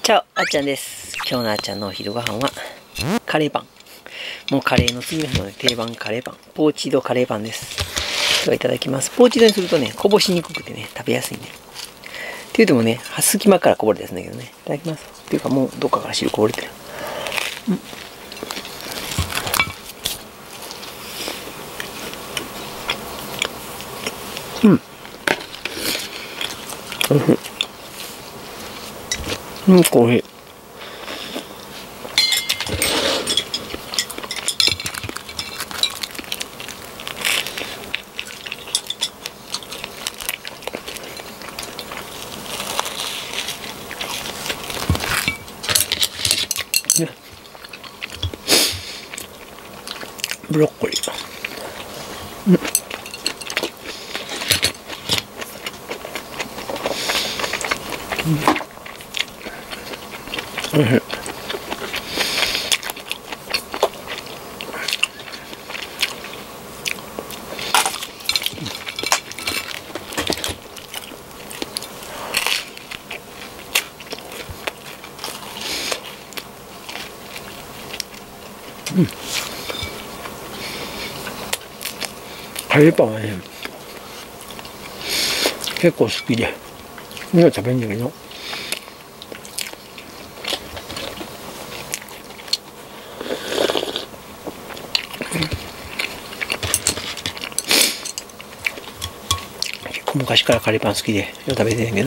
チャオ、あっちゃんです。今日のあっちゃんのお昼ご飯は、カレーパン。もうカレーの次の日の定番カレーパン。ポーチドカレーパンです。ではいただきます。ポーチドにするとね、こぼしにくくてね、食べやすいね。っていうてもね、隙間からこぼれてるんだけどね。いただきます。っていうかもうどっかから汁こぼれてる。うん。うん、コーヒー。ね、ブロッコリー。おいしい。カレーパンはね、結構好きで、みんな食べるんだけど、結構昔からカレーパン好きで、よく食べてんけど、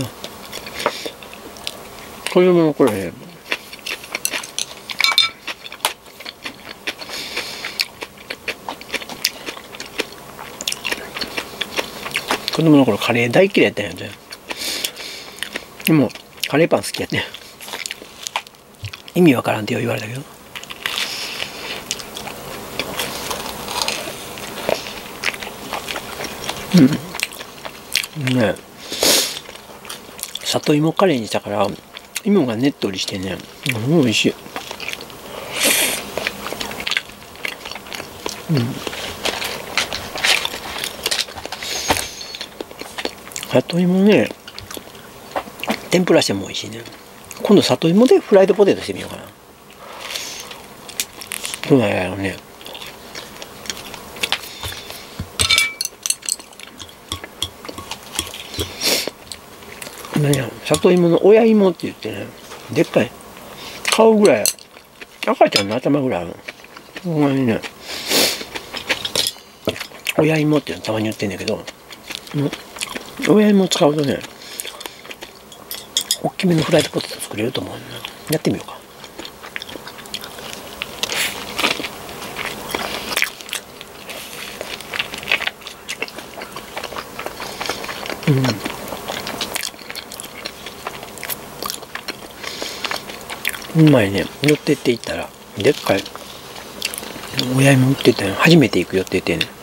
子供の頃ね、子供の頃カレー大嫌いやったんやで。でも、カレーパン好きやって。意味わからんって言われたけど。ね、里芋カレーにしたから芋がねっとりしてね、もう美味しい。里芋ね、天ぷらしても美味しいね。今度里芋でフライドポテトしてみようかな。どうなんやろうね。何や、里芋の親芋って言ってね、でっかい顔ぐらい、赤ちゃんの頭ぐらいある。ほんまにね、親芋っていうのたまに言ってんだけど、親芋使うとね、大きめのフライドポテト作れると思うんだ。やってみようか。うまいね。寄ってって行ったらでっかい親芋売ってたよ。初めて行くよって言ってね。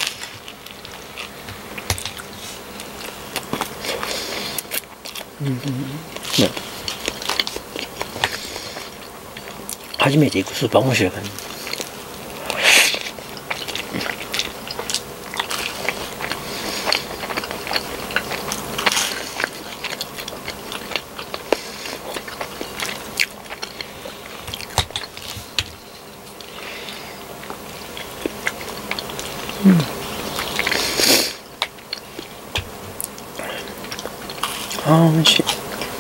初めて行くスーパー面白いからね。ああ、美味し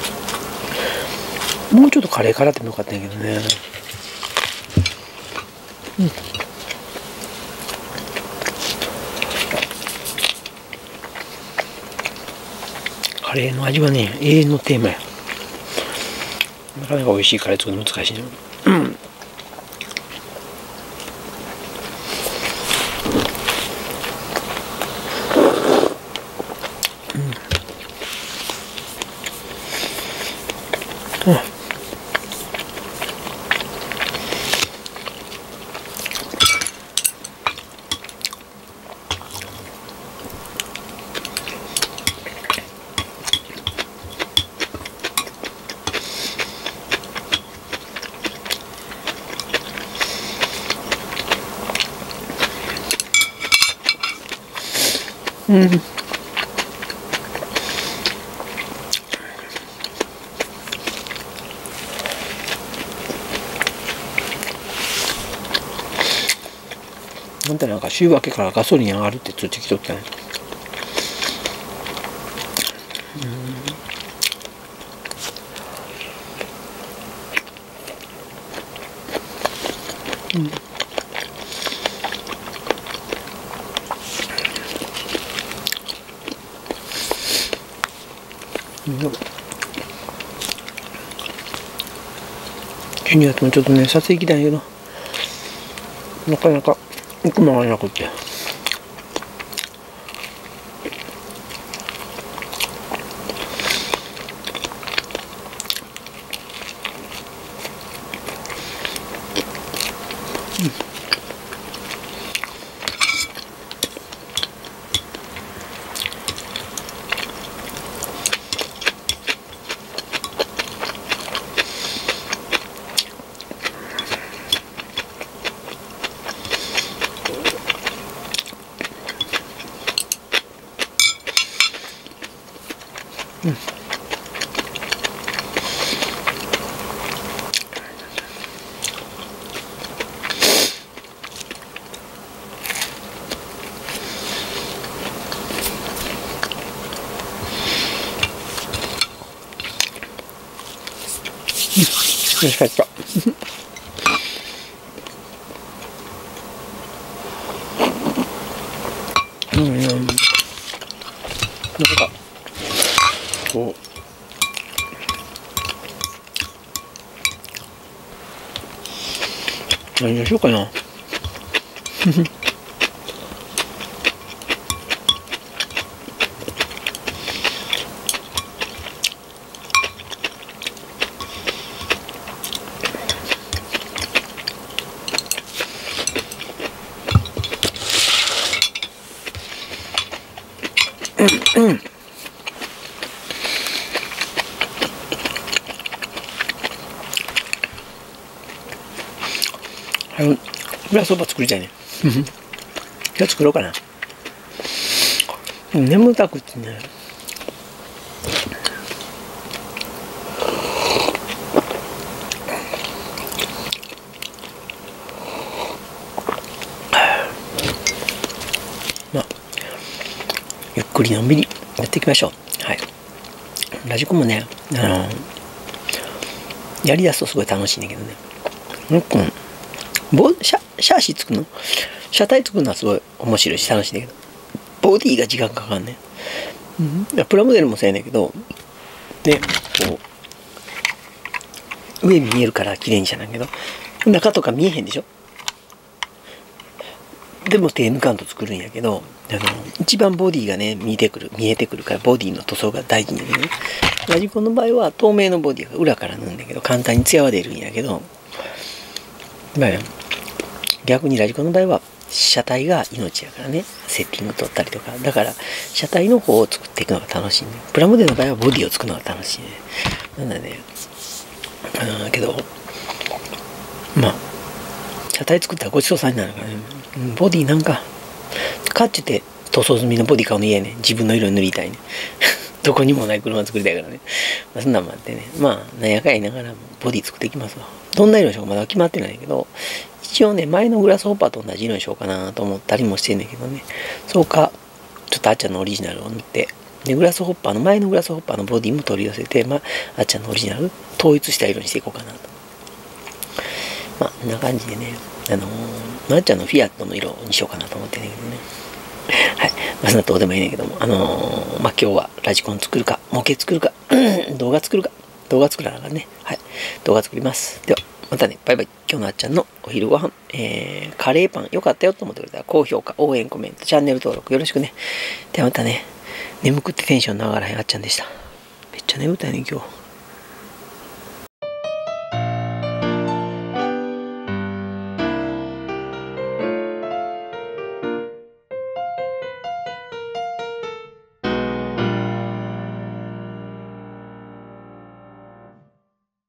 い。もうちょっとカレーからってもよかったんやけどね。カレーの味はね、永遠のテーマや。なかなか美味しいカレー作るの難しいね。 なんてなんか週明けからガソリン上がるって通知来とったね。12月もちょっとね、撮影行きたいけど、なかなか行くもがなくて。美味しかった。なんかこう何にしようかな。グラスそば作りたいね。今日作ろうかな。眠たくてね。まあゆっくりのんびりやっていきましょう。はい。ラジコンもね、やりだすとすごい楽しいんだけどね。シャーシ作るの、車体作るのはすごい面白いし楽しいんだけど、ボディが時間かかんね。プラモデルもそうやねんけど、で、こう、上に見えるから綺麗にしたんだけど、中とか見えへんでしょ。でも手抜かんと作るんやけど、一番ボディがね、見えてくるから、ボディの塗装が大事なんだけどね。ラジコンの場合は透明のボディが裏から塗るんだけど、簡単に艶は出るんやけど、逆にラジコンの場合は車体が命やからね、セッティング取ったりとか、だから車体の方を作っていくのが楽しいね。プラモデルの場合はボディを作るのが楽しいね。なんだね、けどまあ車体作ったらごちそうさんになるからね。ボディなんかかっちゅって塗装済みのボディ買うの嫌ね。自分の色塗りたいね。どこにもない車作りたいからね。そんなんもあってね、まあなんやかんやながらボディ作っていきますわ。どんな色にしようかまだ決まってないけど、一応ね、前のグラスホッパーと同じ色にしようかなと思ったりもしてんだけどね。そうか、ちょっとあっちゃんのオリジナルを塗って、で、前のグラスホッパーのボディも取り寄せて、あっちゃんのオリジナル、統一した色にしていこうかなと。まあ、こんな感じでね、あっちゃんのフィアットの色にしようかなと思ってんだけどね。はい。そんなどうでもいいねんけども、今日はラジコン作るか、模型作るか、動画作るか、動画作らなあかんね。はい。動画作ります。では、またね、バイバイ。今日のあっちゃんのお昼ご飯、カレーパン良かったよと思ってくれたら、高評価、応援、コメント、チャンネル登録よろしくね。ではまたね、眠くてテンションの上がらへんあっちゃんでした。めっちゃ眠たいね、今日。